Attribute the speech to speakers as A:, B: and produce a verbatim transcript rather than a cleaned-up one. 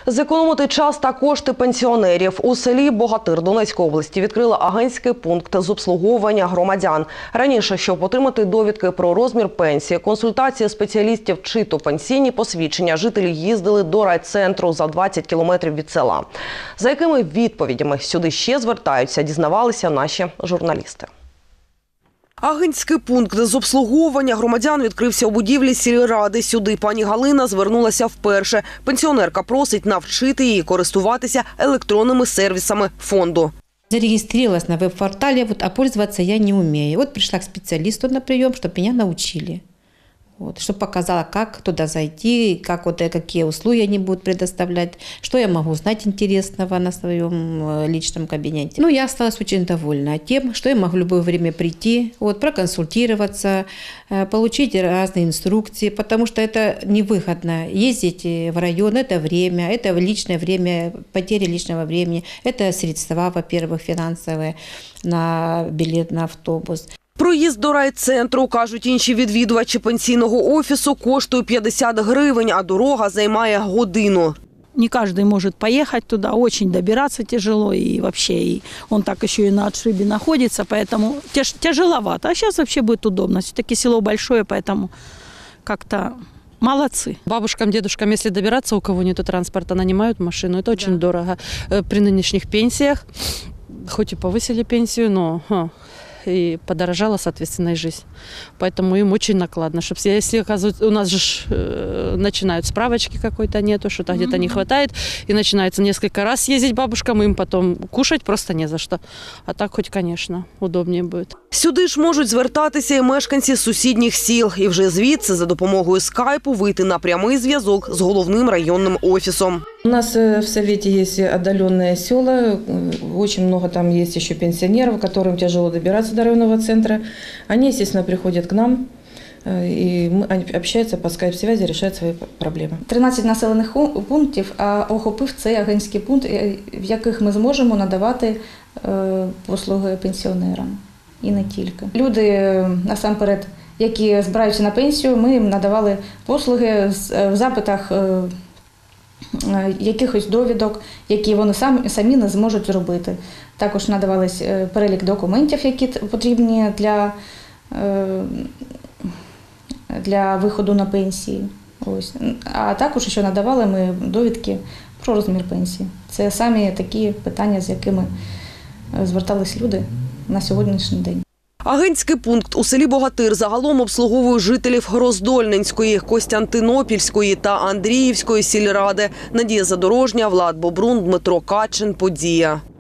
A: Зекономити час та кошти пенсіонерів. У селі Богатир Донецької області відкрили агентський пункт з обслуговування громадян. Раніше, щоб отримати довідки про розмір пенсії, консультації спеціалістів чи то пенсійні посвідчення, жителі їздили до райцентру за двадцять кілометрів від села. За якими відповідями сюди ще звертаються, дізнавалися наші журналісти. Агентський пункт з обслуговування громадян відкрився у будівлі сільради. Сюди пані Галина звернулася вперше. Пенсіонерка просить навчити її користуватися електронними сервісами фонду.
B: Зарегистрировалась на веб-портале, вот, а пользоваться я не умею. Вот пришла к специалисту на прием, чтобы меня научили. Вот, чтобы показала, как туда зайти, как, вот, какие услуги они будут предоставлять, что я могу узнать интересного на своем личном кабинете. Ну, я осталась очень довольна тем, что я могу в любое время прийти, вот, проконсультироваться, получить разные инструкции, потому что это невыгодно ездить в район, это время, это личное время, потеря личного времени, это средства, во-первых, финансовые на билет на автобус.
A: Проїзд до райцентру, кажуть інші відвідувачі пенсійного офісу, коштує п'ятдесят гривень, а дорога займає годину.
C: Не каждый может поехать туда, очень добираться тяжело, и вообще и он так еще и на отшибе находится, поэтому тяж, тяжеловато. А сейчас вообще будет удобно. Все-таки село большое, поэтому как-то молодцы.
D: Бабушкам, дедушкам, если добираться, у кого нету транспорта, нанимают машину. Это очень да. дорого. При нынешних пенсиях, хоть и повысили пенсию, но... и подорожала, соответственно, и жизнь. Поэтому им очень накладно. Чтобы, если, оказывается, у нас же э, начинают справочки какой-то нету, что-то mm-hmm. где-то не хватает, и начинается несколько раз ездить бабушкам, им потом кушать просто не за что. А так хоть, конечно, удобнее будет.
A: Сюди ж можуть звертатися і мешканці сусідніх сіл. І вже звідси за допомогою скайпу вийти на прямий зв'язок з головним районним офісом.
E: У нас в Совете есть отдаленные села, очень много там есть еще пенсионеров, которым тяжело добираться до районного центра. Они, естественно, приходят к нам, и мы общаются по скайп-связи, решают свои проблемы.
F: тринадцять населених пунктів охопив цей агентський пункт, в яких ми зможемо надавати послуги пенсіонерам. І не тільки. Люди, насамперед, які збираються на пенсію, ми їм надавали послуги в запитах якихось довідок, які вони самі, самі не зможуть зробити. Також надавались перелік документів, які потрібні для, для виходу на пенсії. Ось. А також ще надавали ми довідки про розмір пенсії. Це самі такі питання, з якими звертались люди на сьогоднішній день.
A: Агентський пункт у селі Богатир загалом обслуговує жителів Роздольненської, Костянтинопільської та Андріївської сільради. Надія Задорожня, Влад Бобрун, Дмитро Качин. Подія.